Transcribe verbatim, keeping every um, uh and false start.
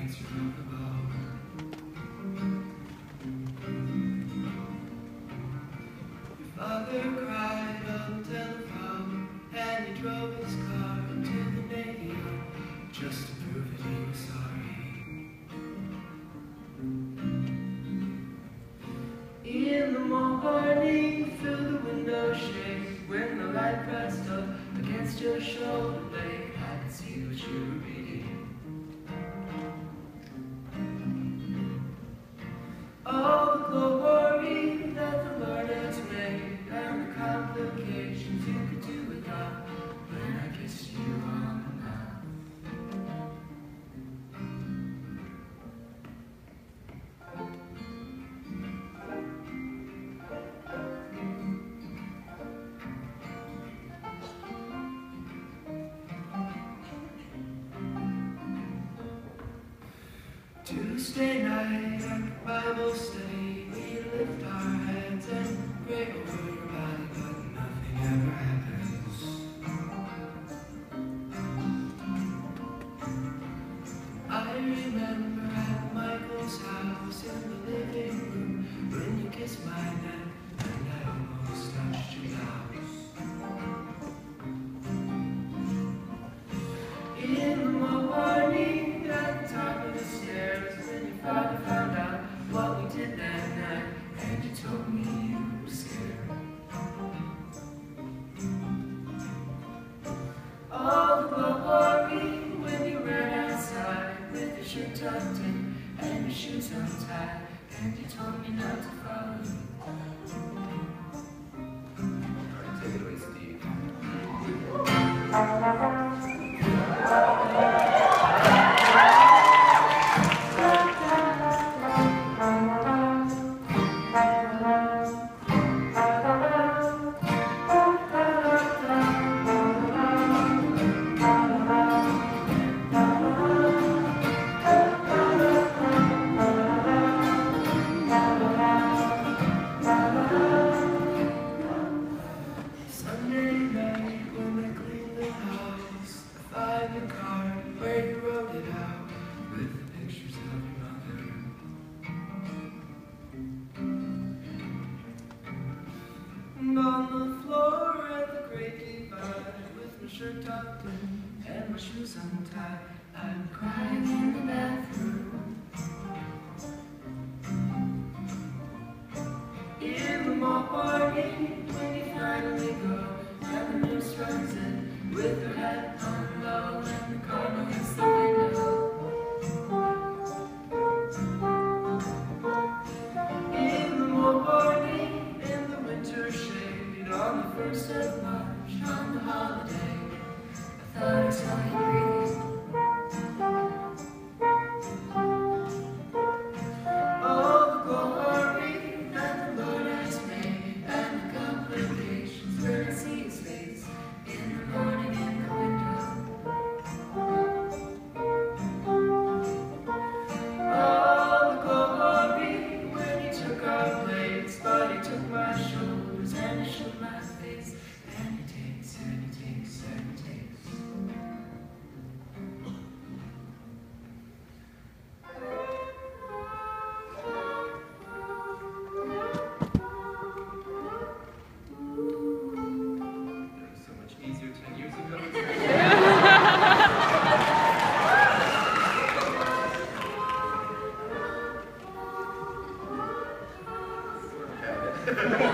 answer from above. Your father cried on the telephone, and he drove his car to the Navy just to prove that he was sorry. In the morning, feel the window shake when the light pressed up against your shoulder blade. I could see what you were reading. All the glory that the Lord has made, and the complications you could do without when I kissed you on the mouth. Tuesday night at Bible study, we lift our heads and pray over your body, but nothing ever happens. I remember at Michael's house in the living room when you kissed my neck and I almost touched your blouse. In the morning at the top of the stairs, when your father found out what we did that night, and you told me you were scared. All the glory when you ran outside with your shirt tucked in and your shoes untied, and you told me not to follow you. Alright, take it away, Steve. Sunday night when I cleaned the house, I find the card where you wrote it out with the pictures of your mother. And on the floor at the great divide, with my shirt tucked in and my shoes untied, I'm crying in the bathroom. In the morning, when you finally go, and the nurse runs in with her head on low and the car against the window. In the morning, in the winter shade, on the first of March, on the holiday, I thought I saw you breathing. Oh, the glory that the Lord has made, and the complications when I see his face in the morning in the window. Oh, the glory when he took our plates, but he took my shoulders and he shook my face, and he takes, and he takes, and he takes. So much easier ten years ago. We're